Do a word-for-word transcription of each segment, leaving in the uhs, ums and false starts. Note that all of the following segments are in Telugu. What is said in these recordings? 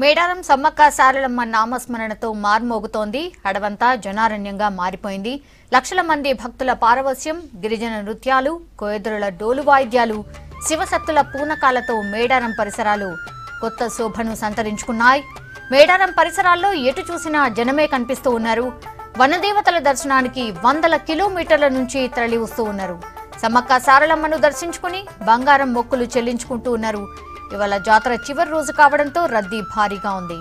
మేడారం సమ్మక్క సారలమ్మ నామస్మరణతో మార్మోగుతోంది. అడవంతా జనారణ్యంగా మారిపోయింది. లక్షల మంది భక్తుల పారవస్యం, గిరిజన నృత్యాలు, కోయదురుల డోలు వాయిద్యాలు, శివసత్తుల పూనకాలతో మేడారం పరిసరాలు కొత్త శోభను సంతరించుకున్నాయి. మేడారం పరిసరాల్లో ఎటు చూసినా జనమే కనిపిస్తూ ఉన్నారు. వనదేవతల దర్శనానికి వందల కిలోమీటర్ల నుంచి తరలి వస్తూ ఉన్నారు. సమ్మక్క సారలమ్మను దర్శించుకుని బంగారం మొక్కులు చెల్లించుకుంటూ ఉన్నారు. ఇవాళ జాతర చివరి రోజు కావడంతో రద్దీ భారీగా ఉంది.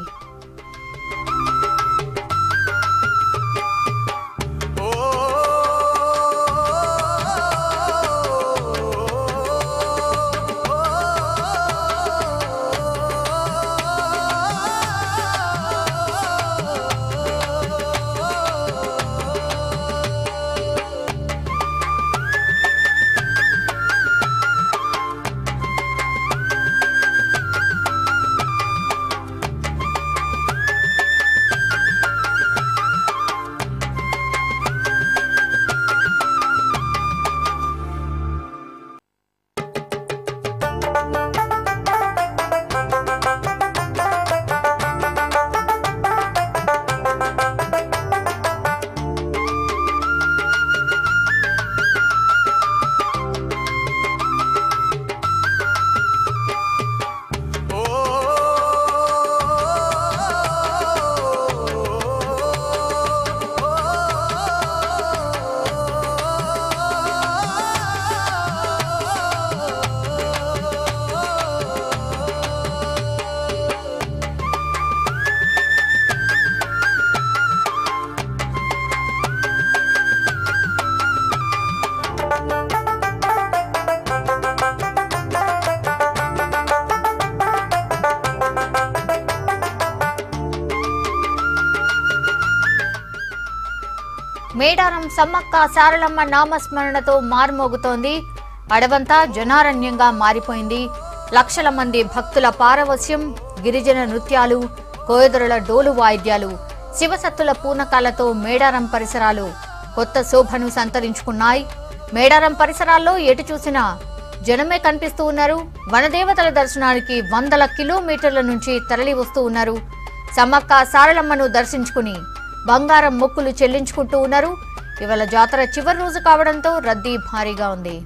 మేడారం సమ్మక్క సారలమ్మ నామస్మరణతో మార్మోగుతోంది. అడవంతా జనారణ్యంగా మారిపోయింది. లక్షల మంది భక్తుల పారవస్యం, గిరిజన నృత్యాలు, కోయదురుల డోలు వాయిద్యాలు, శివసత్తుల పూనకాలతో మేడారం పరిసరాలు కొత్త శోభను సంతరించుకున్నాయి. మేడారం పరిసరాల్లో ఎటు చూసినా జనమే కనిపిస్తూ ఉన్నారు. వనదేవతల దర్శనానికి వందల కిలోమీటర్ల నుంచి తరలి వస్తూ ఉన్నారు. సమ్మక్క సారలమ్మను దర్శించుకుని బంగారం మొక్కులు చెల్లించుకుంటూ ఉన్నారు. ఇవాళ జాతర చివరి రోజు కావడంతో రద్దీ భారీగా ఉంది.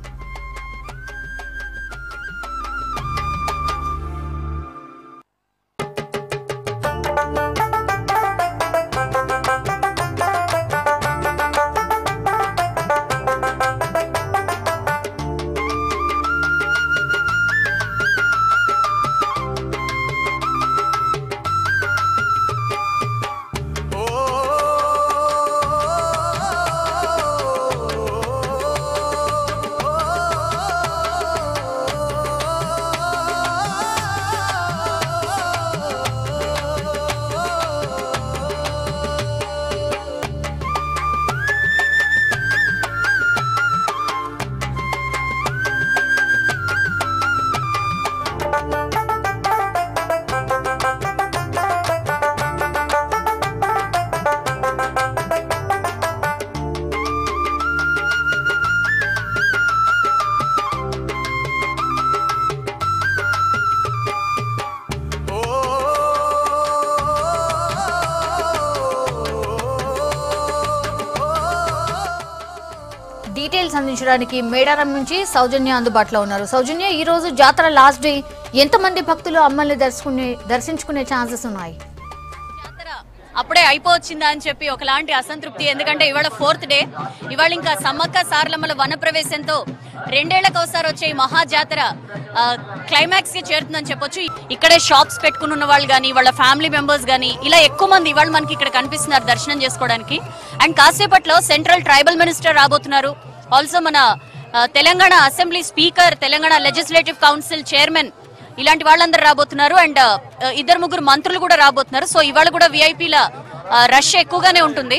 డీటెయిల్స్ అందించడానికి మేడారం నుంచి సౌజన్య అందుబాటులో ఉన్నారు. సౌజన్య, ఈ రోజు జాతర లాస్ట్ డే, ఎంతమంది భక్తులు అమ్మల్ని దర్శకునే దర్శించుకునే ఛాన్సెస్ ఉన్నాయి? జాతర అప్పుడే అయిపోవచ్చిందా అని చెప్పి ఒకలాంటి అసంతృప్తి. ఎందుకంటే ఇవాళ ఫోర్త్ డే. ఇవాళ ఇంకా సమ్మక్క సారలమ్మల వన ప్రవేశంతో రెండేళ్లకు ఒకసారి వచ్చే ఈ మహా జాతర క్లైమాక్స్ కి చేరుతుందని చెప్పొచ్చు. ఇక్కడే షాప్స్ పెట్టుకుని ఉన్న వాళ్ళు కానీ, వాళ్ళ ఫ్యామిలీ మెంబర్స్ కానీ ఇలా ఎక్కువ మంది ఇవాళ మనకి ఇక్కడ కనిపిస్తున్నారు దర్శనం చేసుకోవడానికి. అండ్ కాసేపట్లో సెంట్రల్ ట్రైబల్ మినిస్టర్ రాబోతున్నారు. ఆల్సో మన Telangana assembly speaker, Telangana legislative council chairman, ఇలాంటి వాళ్ళందరూ రాబోతున్నారు. అండ్ ఇద్దరు ముగ్గురు మంత్రులు కూడా రాబోతున్నారు. సో ఇవాళ కూడా విఐపీల రష్ ఎక్కువగానే ఉంటుంది.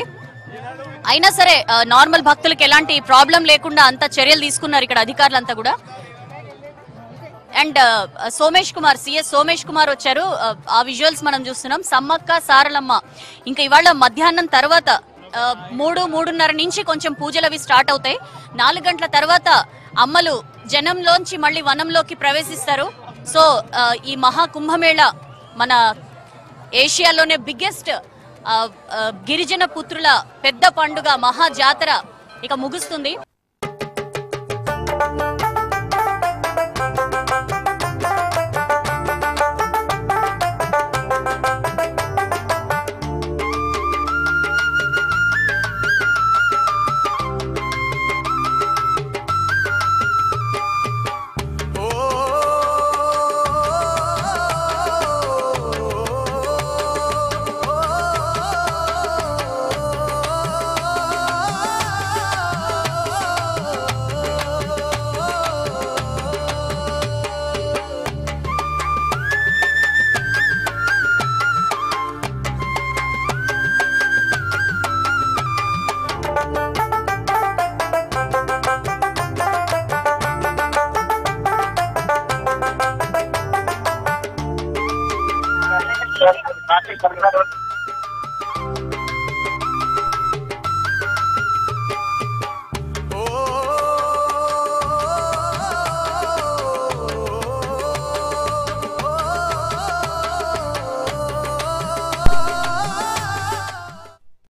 అయినా సరే నార్మల్ భక్తులకు ఎలాంటి ప్రాబ్లం లేకుండా అంత చర్యలు తీసుకున్నారు ఇక్కడ అధికారులంతా కూడా. అండ్ సోమేష్ కుమార్, సిఎస్ సోమేష్ కుమార్ వచ్చారు. ఆ విజువల్స్ మనం చూస్తున్నాం. సమ్మక్క సారలమ్మ ఇంకా ఇవాళ మధ్యాహ్నం తర్వాత మూడు మూడున్నర నుంచి కొంచెం పూజలు అవి స్టార్ట్ అవుతాయి. నాలుగు గంటల తర్వాత అమ్మలు జనంలోంచి మళ్ళీ వనంలోకి ప్రవేశిస్తారు. సో ఈ మహా కుంభమేళ మన ఏషియాలోనే బిగ్గెస్ట్ గిరిజన పుత్రుల పెద్ద పండుగ మహా జాతర ఇక ముగుస్తుంది.